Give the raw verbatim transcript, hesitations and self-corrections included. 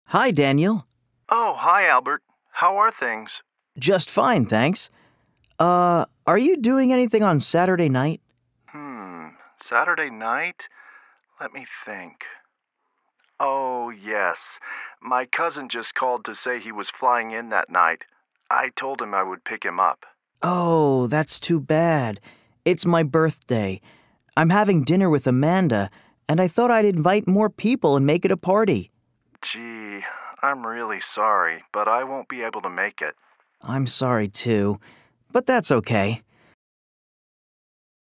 Hi, Daniel. Oh, hi, Albert. How are things? Just fine, thanks. Uh, are you doing anything on Saturday night? Hmm, Saturday night? Let me think. Oh, yes. My cousin just called to say he was flying in that night. I told him I would pick him up. Oh, that's too bad. It's my birthday. I'm having dinner with Amanda, and I thought I'd invite more people and make it a party. Gee, I'm really sorry, but I won't be able to make it. I'm sorry, too. But that's okay.